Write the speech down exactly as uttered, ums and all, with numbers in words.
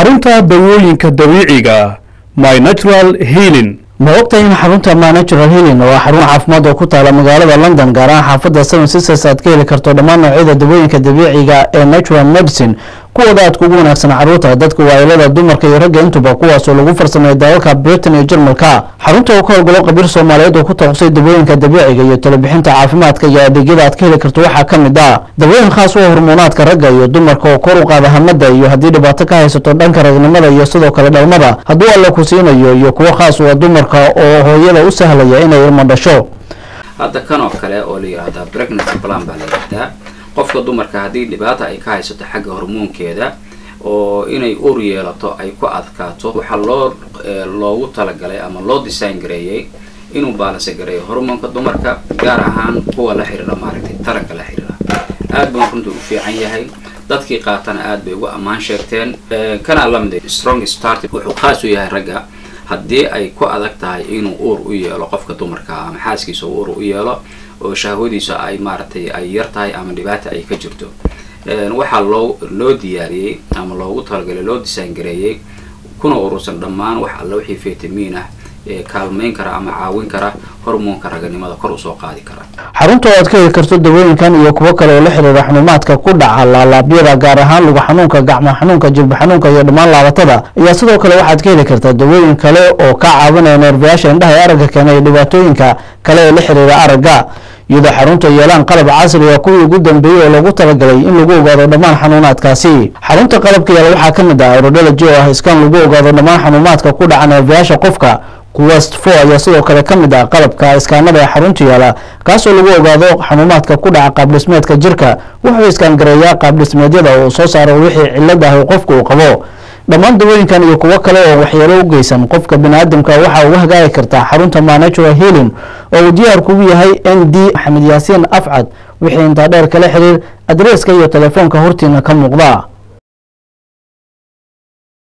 xarunta dawooyinka dabiiciga My Natural Healing. ma ogtahay in xarunta My Natural Healing waa xarun caafimaad oo ku taala magaalada London gaar ahaan xaafadda Seven Sisters aad ka heli karto dhammaan noocyada dawooyinka dabiiciga ee natural medicine kuwada aad kugu wanaagsan carruurta dadka waayeelada dumarka iyo ragga intuba kuwaas oo lagu farsameeyo dalalka Britain iyo Jarmalka. xarunta oo ka howlgalo qabiir Soomaaliyeed oo ku takhasustay dawooyinka dabiiciga iyo talabixinta caafimaadka iyo adeegyada aad ka heli karto waxaa ka mid ah dawooyin khaas u ah hormoonaadka ragga iyo dumarka oo kor u qaada hamada iyo haddii dhibaato ka haysato dhanka ragnimada iyo sidoo kale dhalmada hadduu alla ku siinayo iyo kuwa khaas u ah dumarka oo hooyada u sahlaya inay ilmo dhasho. hadda kan oo kale oo la yiraahdo pregnancy plan baa la yiraahdaa qofka dumarka haddii dhibaato ay ka haysato xagga hormoonkeeda oo inay uur yeelato ay ku adkaato waxa loo loogu talagalay ama loo design gareeyay inuu balance gareeyo hormoonka dumarka gaar ahaan kuwa la xiriira maaragtay taranka la xiriira aad buu runtii u fiican yahay dadkii qaatana aad bay ugu ammaan sheegteen kana lamid strong start wuxuu khaas u yahay ragga haddii ay ku adag tahay inuu uur u yeelo qofka dumarka ama xaaskiisa uur u yeelo oo shahwadiisa ay maaragtay ay yar tahay ama dhibaato ay ka jirto waxaa loo loo diyaariyay ama loogu talagalay loo design gareeyay kuna urursan dhammaan wax alla wixii fitamiin ah ee kaalmeyn kara ama caawin kara hormoonka raganimada kor u soo qaadi kara. xarunta aad ka heli karto dawooyinkan iyo kuwa kale oo la xiriira xanuumaadka ku dhaca laalaabyada gaar ahaan lugu xanuunka gacmo xanuunka jilba xanuunka iyo dhammaan laabatada ayaa sidoo kale waxaad ka heli kartaa dawooyin kale oo ka caawinaya neerfayaasha indhaha ee aragga keena iyo dhibaatooyinka kale ee la xiriira aragga iyadoo xarunta yeelaan qalab casri ah kuwii ugu dambeeyay oo lagu talagalay in lagu ogaado dhammaan xanuunaadkaasi. xarunta qalabka yaala waxaa ka mid ah urology oo ah iskaan lagu ogaado dhammaan xanuunaadka ku dhaca neerfayaasha qofka. Quest four ayaa sidoo kale ka mid ah qalabka iskaanada ee xarunta yaala kaas oo lagu ogaado xanuunaadka ku dhaca qaab dhismeedka jirka wuxuu iskaan gareeyaa qaab dhismeedyada oo soo saaro wixii cilad ah oo qofku uu qabo. dhammaan dawooyinkan iyo kuwa kale oo waxyeelo u geysan qofka bini'aadamka waxa uu hagaagi kartaa xarunta My Natural Healing oo uu diyaar kugu yahay N D Maxamed Yaasiin Afcad wixii inta dheer kala xiriir adreeska iyo telefoonka hortiina ka muuqda.